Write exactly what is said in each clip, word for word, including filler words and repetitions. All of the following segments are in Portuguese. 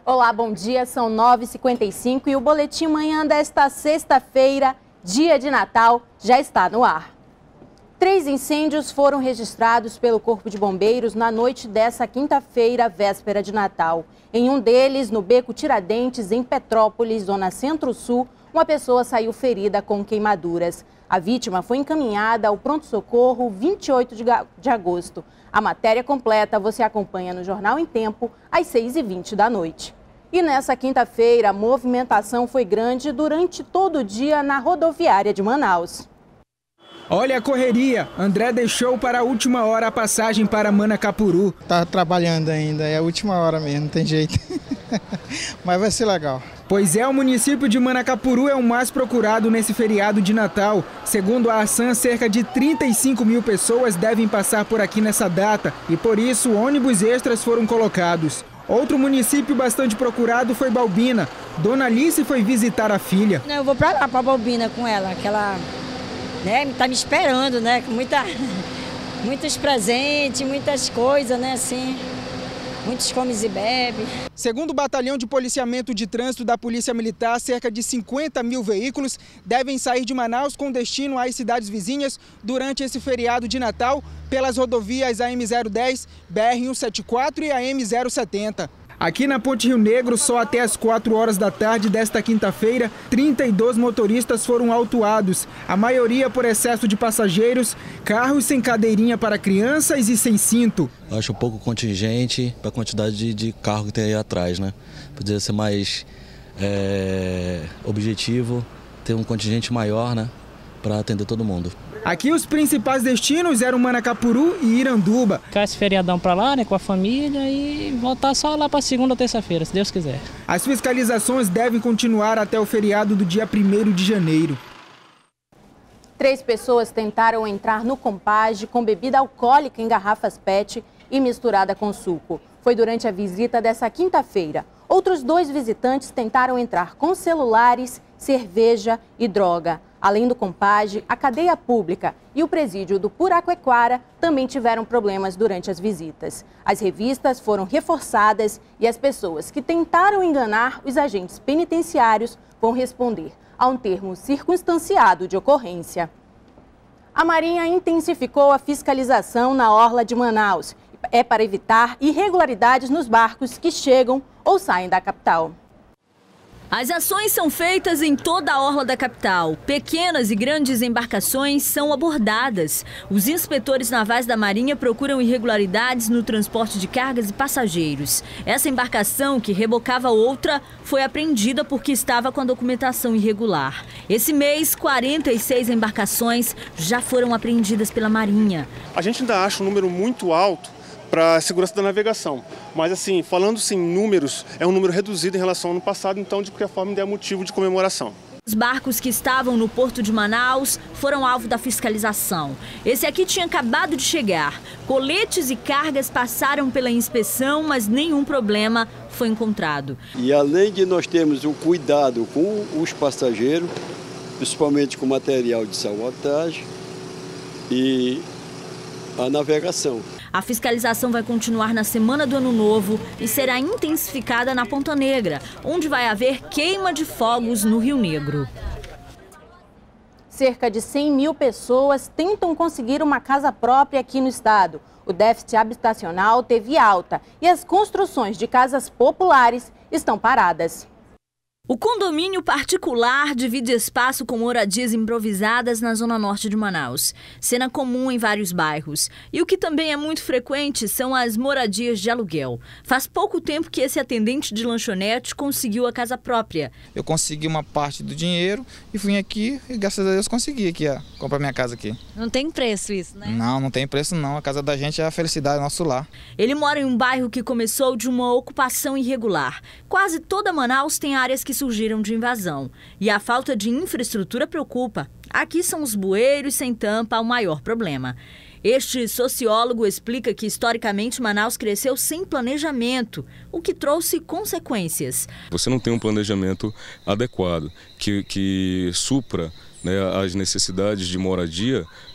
Olá, bom dia, são nove e cinquenta e cinco e o Boletim Manhã desta sexta-feira, dia de Natal, já está no ar. Três incêndios foram registrados pelo Corpo de Bombeiros na noite dessa quinta-feira, véspera de Natal. Em um deles, no Beco Tiradentes, em Petrópolis, zona Centro-Sul, uma pessoa saiu ferida com queimaduras. A vítima foi encaminhada ao pronto-socorro vinte e oito de agosto. A matéria completa você acompanha no Jornal em Tempo, às seis e vinte da noite. E nessa quinta-feira, a movimentação foi grande durante todo o dia na rodoviária de Manaus. Olha a correria, André deixou para a última hora a passagem para Manacapuru. Tá trabalhando ainda, é a última hora mesmo, não tem jeito. Mas vai ser legal. Pois é, o município de Manacapuru é o mais procurado nesse feriado de Natal. Segundo a Arsan, cerca de trinta e cinco mil pessoas devem passar por aqui nessa data e por isso ônibus extras foram colocados. Outro município bastante procurado foi Balbina. Dona Alice foi visitar a filha. Eu vou para lá, para Balbina com ela, que ela né, tá me esperando, né, com muita, muitos presentes, muitas coisas, né, assim. Muitos comes e bebe. Segundo o Batalhão de Policiamento de Trânsito da Polícia Militar, cerca de cinquenta mil veículos devem sair de Manaus com destino às cidades vizinhas durante esse feriado de Natal pelas rodovias A M zero dez, B R cento e setenta e quatro e A M zero setenta. Aqui na Ponte Rio Negro, só até as quatro horas da tarde desta quinta-feira, trinta e dois motoristas foram autuados, a maioria por excesso de passageiros, carros sem cadeirinha para crianças e sem cinto. Acho um pouco contingente para a quantidade de, de carro que tem aí atrás, né? Poderia ser mais é, objetivo, ter um contingente maior, né? Para atender todo mundo. Aqui os principais destinos eram Manacapuru e Iranduba. Ficar esse feriadão para lá, né, com a família e voltar só lá para segunda ou terça-feira, se Deus quiser. As fiscalizações devem continuar até o feriado do dia primeiro de janeiro. Três pessoas tentaram entrar no Compage com bebida alcoólica em garrafas P E T e misturada com suco. Foi durante a visita dessa quinta-feira. Outros dois visitantes tentaram entrar com celulares, cerveja e droga. Além do Compage, a cadeia pública e o presídio do Puraquequara também tiveram problemas durante as visitas. As revistas foram reforçadas e as pessoas que tentaram enganar os agentes penitenciários vão responder a um termo circunstanciado de ocorrência. A Marinha intensificou a fiscalização na orla de Manaus. É para evitar irregularidades nos barcos que chegam ou saem da capital. As ações são feitas em toda a orla da capital. Pequenas e grandes embarcações são abordadas. Os inspetores navais da Marinha procuram irregularidades no transporte de cargas e passageiros. Essa embarcação, que rebocava outra, foi apreendida porque estava com a documentação irregular. Esse mês, quarenta e seis embarcações já foram apreendidas pela Marinha. A gente ainda acha um número muito alto para a segurança da navegação. Mas assim, falando-se em números, é um número reduzido em relação ao ano passado, então de qualquer forma ainda é motivo de comemoração. Os barcos que estavam no porto de Manaus foram alvo da fiscalização. Esse aqui tinha acabado de chegar. Coletes e cargas passaram pela inspeção, mas nenhum problema foi encontrado. E além de nós termos o cuidado com os passageiros, principalmente com material de sabotagem e a navegação. A fiscalização vai continuar na semana do Ano Novo e será intensificada na Ponta Negra, onde vai haver queima de fogos no Rio Negro. Cerca de cem mil pessoas tentam conseguir uma casa própria aqui no estado. O déficit habitacional teve alta e as construções de casas populares estão paradas. O condomínio particular divide espaço com moradias improvisadas na zona norte de Manaus, cena comum em vários bairros. E o que também é muito frequente são as moradias de aluguel. Faz pouco tempo que esse atendente de lanchonete conseguiu a casa própria. Eu consegui uma parte do dinheiro e vim aqui e graças a Deus consegui aqui, ó, comprar minha casa aqui. Não tem preço isso, né? Não, não tem preço não. A casa da gente é a felicidade, é nosso lar. Ele mora em um bairro que começou de uma ocupação irregular. Quase toda Manaus tem áreas que surgiram de invasão. E a falta de infraestrutura preocupa. Aqui são os bueiros sem tampa o maior problema. Este sociólogo explica que, historicamente, Manaus cresceu sem planejamento, o que trouxe consequências. Você não tem um planejamento adequado, que, que supra, né, as necessidades de moradia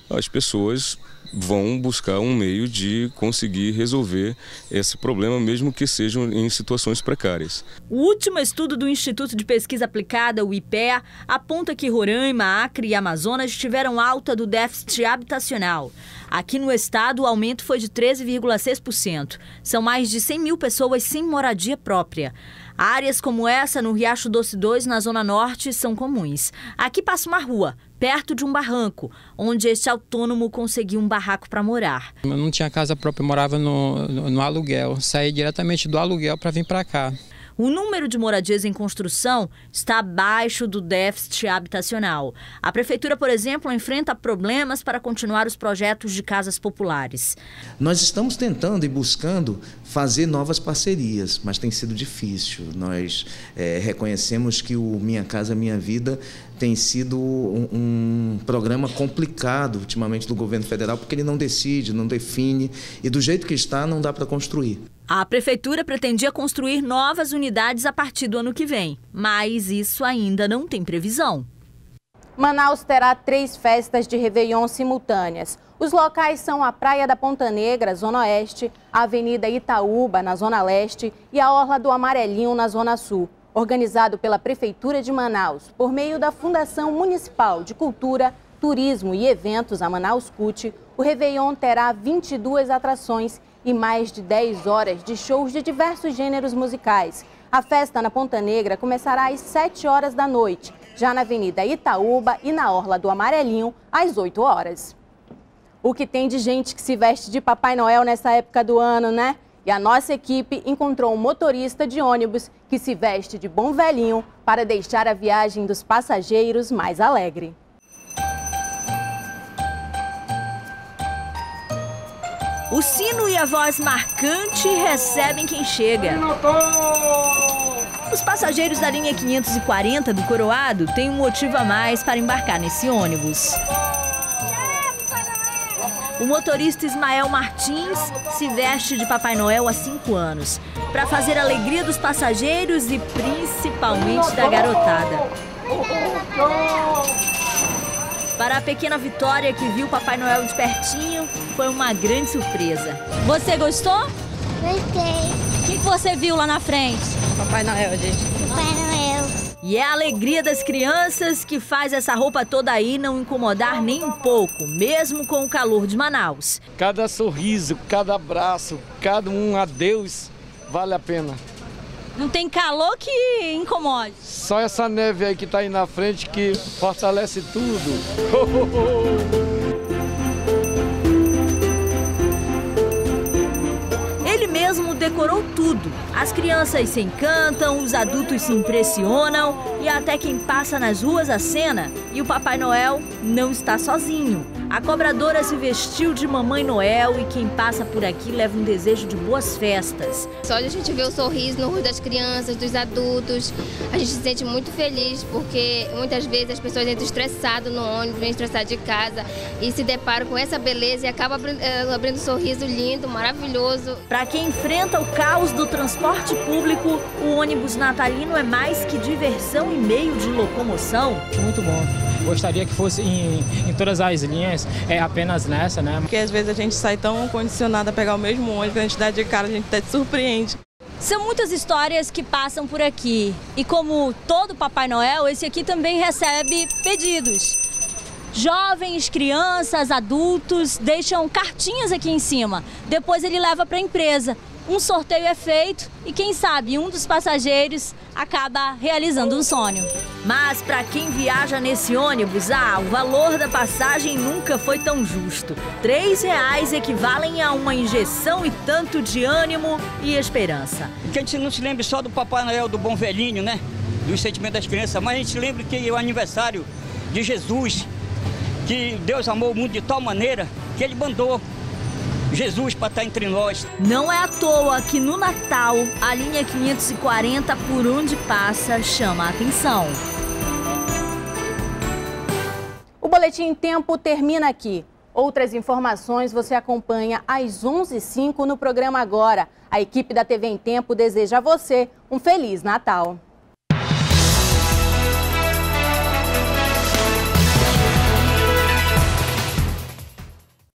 as pessoas vão buscar um meio de conseguir resolver esse problema, mesmo que sejam em situações precárias. O último estudo do Instituto de Pesquisa Aplicada, o I P E A, aponta que Roraima, Acre e Amazonas tiveram alta do déficit habitacional. Aqui no estado, o aumento foi de treze vírgula seis por cento. São mais de cem mil pessoas sem moradia própria. Áreas como essa, no Riacho Doce dois, na Zona Norte, são comuns. Aqui passa uma rua, perto de um barranco, onde este autônomo conseguiu um barraco para morar. Eu não tinha casa própria, eu morava no, no, no aluguel. Saí diretamente do aluguel para vir para cá. O número de moradias em construção está abaixo do déficit habitacional. A prefeitura, por exemplo, enfrenta problemas para continuar os projetos de casas populares. Nós estamos tentando e buscando fazer novas parcerias, mas tem sido difícil. Nós é, reconhecemos que o Minha Casa Minha Vida tem sido um, um programa complicado ultimamente do governo federal, porque ele não decide, não define, e do jeito que está não dá para construir. A prefeitura pretendia construir novas unidades a partir do ano que vem, mas isso ainda não tem previsão. Manaus terá três festas de Réveillon simultâneas. Os locais são a Praia da Ponta Negra, Zona Oeste, a Avenida Itaúba, na Zona Leste, e a Orla do Amarelinho, na Zona Sul. Organizado pela Prefeitura de Manaus, por meio da Fundação Municipal de Cultura, Turismo e Eventos, a Manaus CUT, o Réveillon terá vinte e duas atrações e mais de dez horas de shows de diversos gêneros musicais. A festa na Ponta Negra começará às sete horas da noite, já na Avenida Itaúba e na Orla do Amarelinho, às oito horas. O que tem de gente que se veste de Papai Noel nessa época do ano, né? E a nossa equipe encontrou um motorista de ônibus que se veste de bom velhinho para deixar a viagem dos passageiros mais alegre. O sino e a voz marcante recebem quem chega. Os passageiros da linha quinhentos e quarenta do Coroado têm um motivo a mais para embarcar nesse ônibus. O motorista Ismael Martins se veste de Papai Noel há cinco anos, para fazer a alegria dos passageiros e principalmente da garotada. Para a pequena Vitória, que viu Papai Noel de pertinho, foi uma grande surpresa. Você gostou? Gostei. O que você viu lá na frente? Papai Noel, gente. Papai Noel. E é a alegria das crianças que faz essa roupa toda aí não incomodar nem um pouco, mesmo com o calor de Manaus. Cada sorriso, cada abraço, cada um adeus vale a pena. Não tem calor que incomode. Só essa neve aí que tá aí na frente que fortalece tudo. Oh, oh, oh. Ele mesmo decorou tudo. As crianças se encantam, os adultos se impressionam e até quem passa nas ruas acena. E o Papai Noel não está sozinho. A cobradora se vestiu de Mamãe Noel e quem passa por aqui leva um desejo de boas festas. Só de a gente ver o sorriso no rosto das crianças, dos adultos, a gente se sente muito feliz, porque muitas vezes as pessoas entram estressadas no ônibus, vêm estressadas de casa e se deparam com essa beleza e acabam abrindo, abrindo um sorriso lindo, maravilhoso. Para quem enfrenta o caos do transporte público, o ônibus natalino é mais que diversão e meio de locomoção. Muito bom. Gostaria que fosse em, em todas as linhas, é apenas nessa, né? Porque às vezes a gente sai tão condicionado a pegar o mesmo ônibus, a gente dá de cara, a gente até se surpreende. São muitas histórias que passam por aqui. E como todo Papai Noel, esse aqui também recebe pedidos. Jovens, crianças, adultos deixam cartinhas aqui em cima. Depois ele leva para a empresa. Um sorteio é feito e quem sabe um dos passageiros acaba realizando um sonho. Mas para quem viaja nesse ônibus, ah, o valor da passagem nunca foi tão justo. Três reais equivalem a uma injeção e tanto de ânimo e esperança. Que a gente não se lembre só do Papai Noel, do bom velhinho, né? Do sentimento das crianças, mas a gente lembre que é o aniversário de Jesus, que Deus amou o mundo de tal maneira que Ele mandou Jesus para estar entre nós. Não é à toa que no Natal, a linha quinhentos e quarenta, por onde passa, chama a atenção. O Boletim em Tempo termina aqui. Outras informações você acompanha às onze e cinco no programa Agora. A equipe da T V em Tempo deseja a você um Feliz Natal.